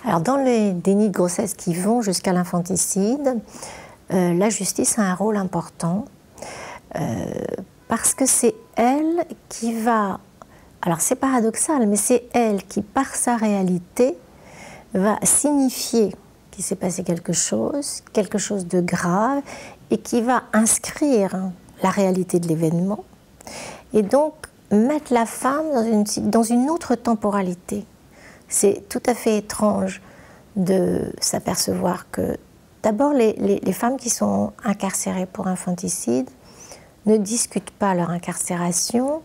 Alors dans les dénis de grossesse qui vont jusqu'à l'infanticide, la justice a un rôle important parce que c'est elle qui va, alors c'est paradoxal, mais c'est elle qui par sa réalité va signifier qu'il s'est passé quelque chose de grave, et qui va inscrire la réalité de l'événement, et donc mettre la femme dans une autre temporalité. C'est tout à fait étrange de s'apercevoir que, d'abord, les femmes qui sont incarcérées pour infanticide ne discutent pas leur incarcération,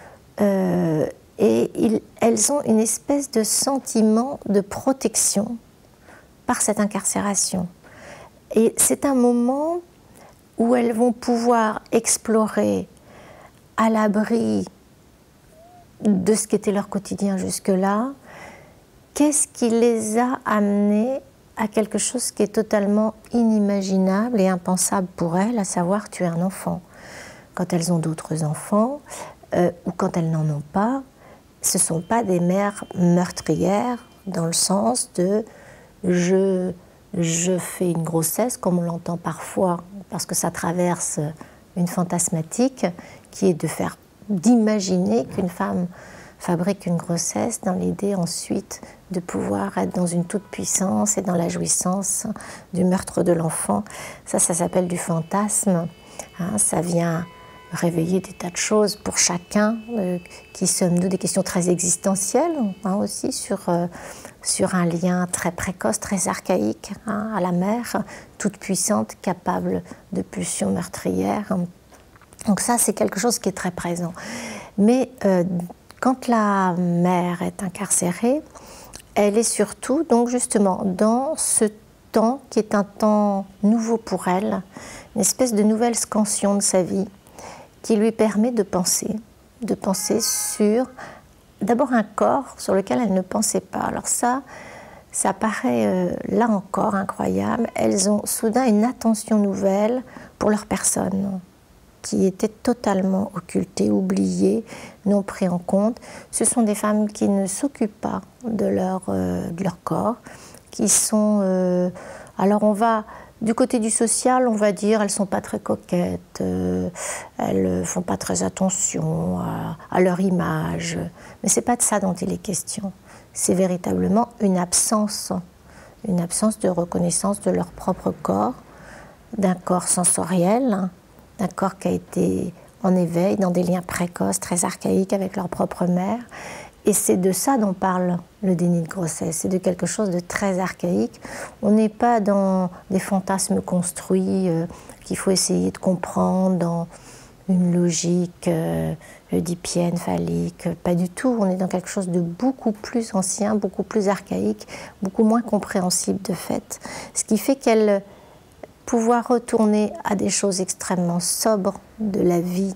et elles ont une espèce de sentiment de protection par cette incarcération. Et c'est un moment où elles vont pouvoir explorer, à l'abri de ce qu'était leur quotidien jusque-là, qu'est-ce qui les a amenées à quelque chose qui est totalement inimaginable et impensable pour elles, à savoir tuer un enfant. Quand elles ont d'autres enfants, ou quand elles n'en ont pas, ce ne sont pas des mères meurtrières dans le sens de je fais une grossesse, comme on l'entend parfois, parce que ça traverse une fantasmatique qui est d'imaginer qu'une femme fabrique une grossesse dans l'idée ensuite de pouvoir être dans une toute-puissance et dans la jouissance du meurtre de l'enfant. Ça s'appelle du fantasme. Hein, ça vient réveiller des tas de choses pour chacun, qui sommes nous des questions très existentielles, hein, aussi sur un lien très précoce, très archaïque, hein, à la mère, toute puissante, capable de pulsions meurtrières. Donc ça, c'est quelque chose qui est très présent. Mais quand la mère est incarcérée, elle est surtout, donc justement, dans ce temps qui est un temps nouveau pour elle, une espèce de nouvelle scansion de sa vie, qui lui permet de penser sur d'abord un corps sur lequel elle ne pensait pas. Alors ça paraît là encore incroyable. Elles ont soudain une attention nouvelle pour leur personne, qui était totalement occultée, oubliée, non prise en compte. Ce sont des femmes qui ne s'occupent pas de leur corps, qui sont... alors on va... Du côté du social, on va dire, elles ne sont pas très coquettes, elles ne font pas très attention à leur image. Mais ce n'est pas de ça dont il est question. C'est véritablement une absence de reconnaissance de leur propre corps, d'un corps sensoriel, d'un corps qui a été en éveil, dans des liens précoces, très archaïques avec leur propre mère. Et c'est de ça dont parle le déni de grossesse, c'est de quelque chose de très archaïque. On n'est pas dans des fantasmes construits qu'il faut essayer de comprendre dans une logique oedipienne, phallique, pas du tout. On est dans quelque chose de beaucoup plus ancien, beaucoup plus archaïque, beaucoup moins compréhensible de fait. Ce qui fait qu'elle pouvoir retourner à des choses extrêmement sobres de la vie,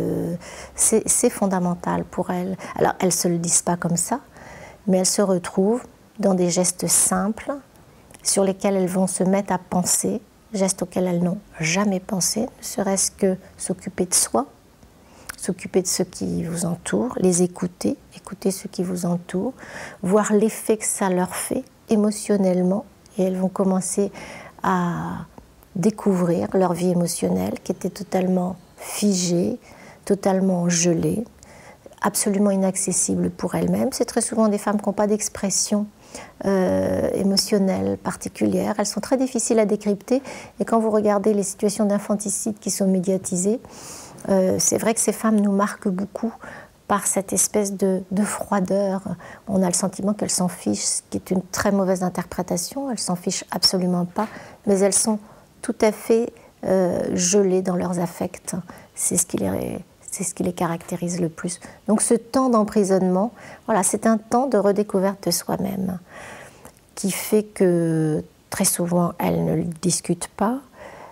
c'est fondamental pour elles. Alors, elles ne se le disent pas comme ça, mais elles se retrouvent dans des gestes simples sur lesquels elles vont se mettre à penser, gestes auxquels elles n'ont jamais pensé, ne serait-ce que s'occuper de soi, s'occuper de ceux qui vous entourent, les écouter, écouter ceux qui vous entourent, voir l'effet que ça leur fait émotionnellement, et elles vont commencer à découvrir leur vie émotionnelle qui était totalement figée, totalement gelée, absolument inaccessible pour elles-mêmes. C'est très souvent des femmes qui n'ont pas d'expression émotionnelle particulière. Elles sont très difficiles à décrypter, et quand vous regardez les situations d'infanticide qui sont médiatisées, c'est vrai que ces femmes nous marquent beaucoup par cette espèce de froideur. On a le sentiment qu'elles s'en fichent, ce qui est une très mauvaise interprétation. Elles s'en fichent absolument pas, mais elles sont tout à fait gelées dans leurs affects. C'est ce qui les caractérise le plus. Donc ce temps d'emprisonnement, voilà, c'est un temps de redécouverte de soi-même qui fait que très souvent elles ne le discutent pas.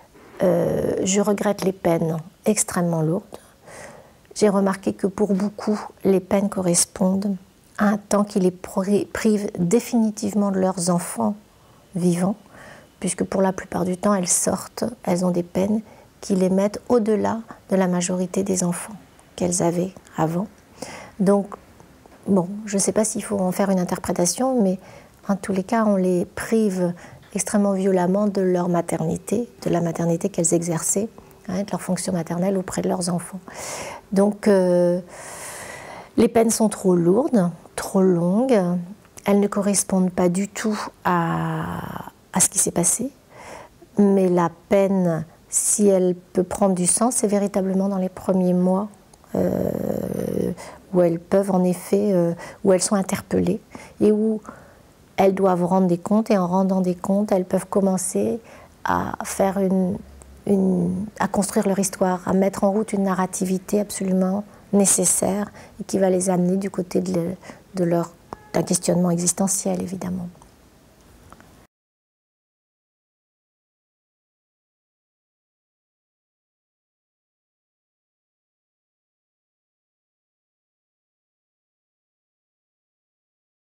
Je regrette les peines extrêmement lourdes. J'ai remarqué que pour beaucoup, les peines correspondent à un temps qui les prive définitivement de leurs enfants vivants, puisque pour la plupart du temps, elles sortent, elles ont des peines qui les mettent au-delà de la majorité des enfants qu'elles avaient avant. Donc, bon, je ne sais pas s'il faut en faire une interprétation, mais En tous les cas, on les prive extrêmement violemment de leur maternité, de la maternité qu'elles exerçaient, hein, de leur fonction maternelle auprès de leurs enfants. Donc, les peines sont trop lourdes, trop longues, elles ne correspondent pas du tout à ce qui s'est passé, mais la peine, si elle peut prendre du sens, c'est véritablement dans les premiers mois où elles peuvent en effet, où elles sont interpellées et où elles doivent rendre des comptes, et en rendant des comptes, elles peuvent commencer à faire à construire leur histoire, à mettre en route une narrativité absolument nécessaire et qui va les amener du côté d'un questionnement existentiel, évidemment.